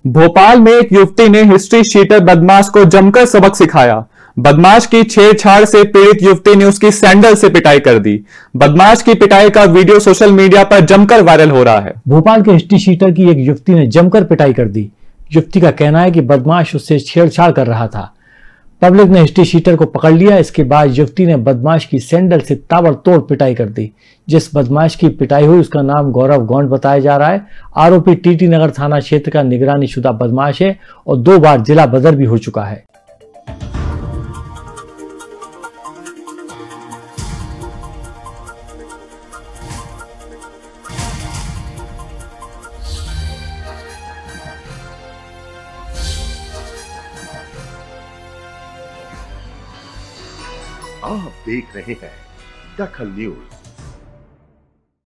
भोपाल में एक युवती ने हिस्ट्री शीटर बदमाश को जमकर सबक सिखाया। बदमाश की छेड़छाड़ से पीड़ित युवती ने उसकी सैंडल से पिटाई कर दी। बदमाश की पिटाई का वीडियो सोशल मीडिया पर जमकर वायरल हो रहा है। भोपाल के हिस्ट्री शीटर की एक युवती ने जमकर पिटाई कर दी। युवती का कहना है कि बदमाश उससे छेड़छाड़ कर रहा था। पब्लिक ने हिस्ट्री शीटर को पकड़ लिया। इसके बाद युवती ने बदमाश की सैंडल से ताबड़तोड़ पिटाई कर दी। जिस बदमाश की पिटाई हुई उसका नाम गौरव गौंड बताया जा रहा है। आरोपी टीटी नगर थाना क्षेत्र का निगरानी शुदा बदमाश है और 2 बार जिला बदर भी हो चुका है। आप देख रहे हैं दखल न्यूज।